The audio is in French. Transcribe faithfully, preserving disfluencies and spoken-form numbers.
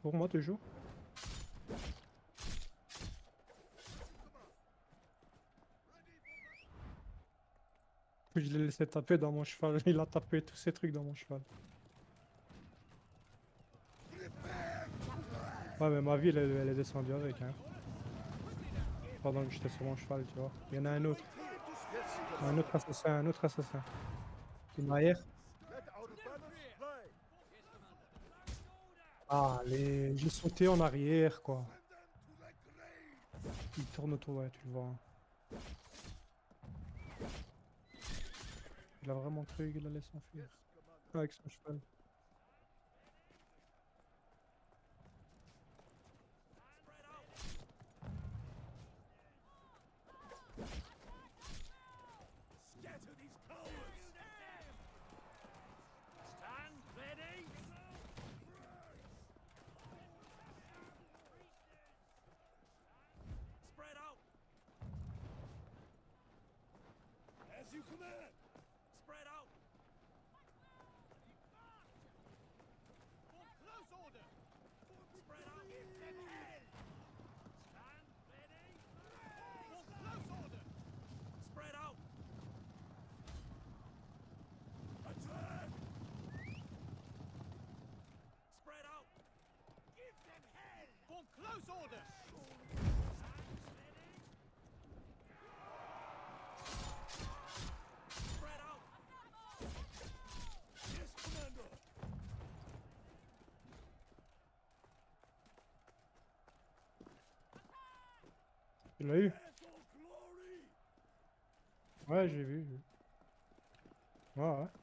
pour moi toujours. Puis je l'ai laissé taper dans mon cheval. Il a tapé tous ces trucs dans mon cheval. Ouais, mais ma ville, elle, elle est descendue avec, hein. Pendant que j'étais sur mon cheval, tu vois. Il y en a un autre. Un autre assassin, un autre assassin. Qui m'aère. Ah, les... j'ai sauté en arrière, quoi. Il tourne autour, ouais, tu le vois, hein. Il a vraiment cru qu'il allait s'enfuir. Avec son cheval. As you command! Spread out! For close order! Spread out! Give them hell! Stand ready! For close order! Spread out! Attack! Spread out! Give them hell! For close order! Tu l'as eu? Ouais, j'ai vu. Ouais, ouais.